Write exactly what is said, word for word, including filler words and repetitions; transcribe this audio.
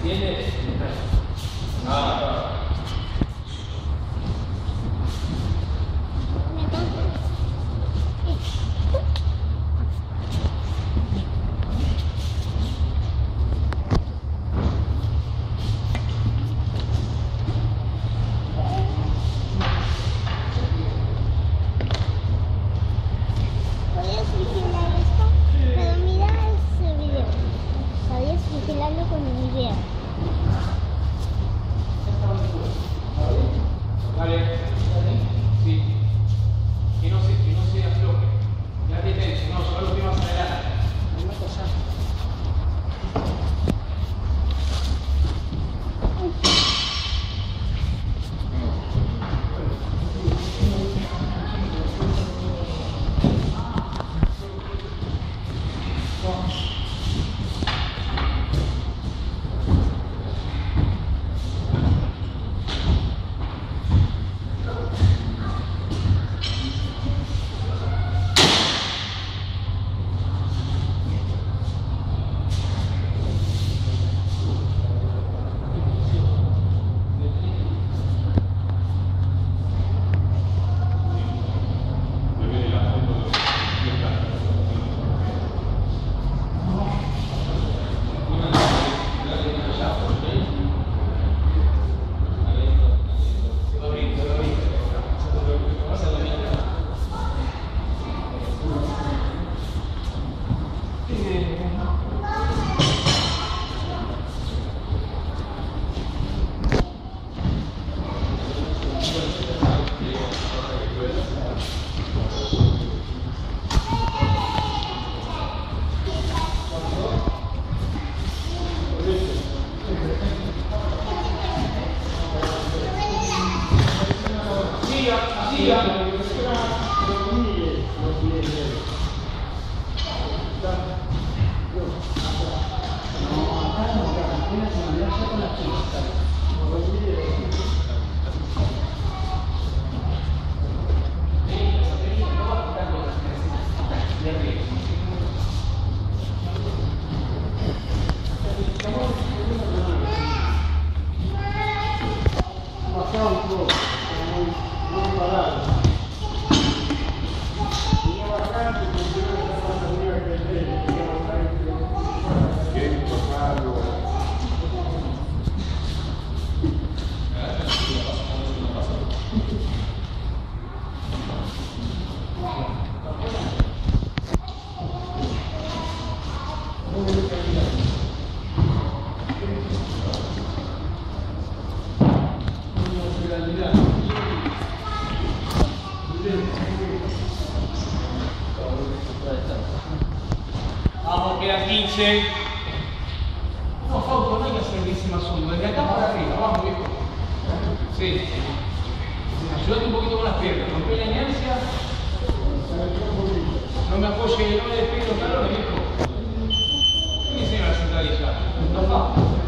¿Entiendes? Ah, ¿Podrías vigilar esto? Pero mira ese video. ¿Podrías vigilarlo con mi video? vale. Sí. Que no se, que no se afloje. Quédate tenso, no, lleva los pies más adelante. Una cosa. Vamos, quedan quince. No, Fausto, no hay que hacer décima sombra. Desde acá para arriba, vamos, viejo. Sí. Ayúdate un poquito con las piernas. Rompé la inercia. No me apoye, no me despegue los talones, viejo. ¿Qué me enseñan a la sentadilla? No, no.